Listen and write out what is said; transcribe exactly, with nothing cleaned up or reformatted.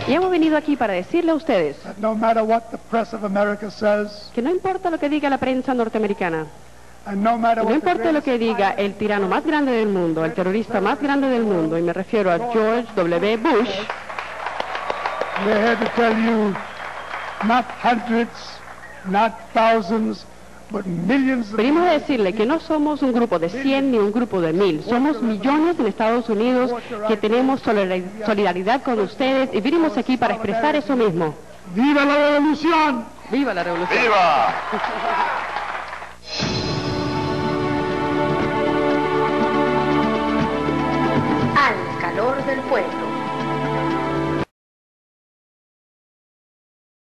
Y hemos venido aquí para decirle a ustedes that no matter what the press of America says, que no importa lo que diga la prensa norteamericana, and no matter no what the importa lo que diga el tirano más grande del mundo, el terrorista más grande del mundo, y me refiero a George W. Bush, we're here to tell you, not hundreds, not thousands, but millions of venimos a decirle que no somos un grupo de cien ni un grupo de mil, somos millones en Estados Unidos que tenemos solidaridad con ustedes y vinimos aquí para expresar eso mismo. ¡Viva la revolución! ¡Viva la revolución! ¡Viva! Al calor del pueblo.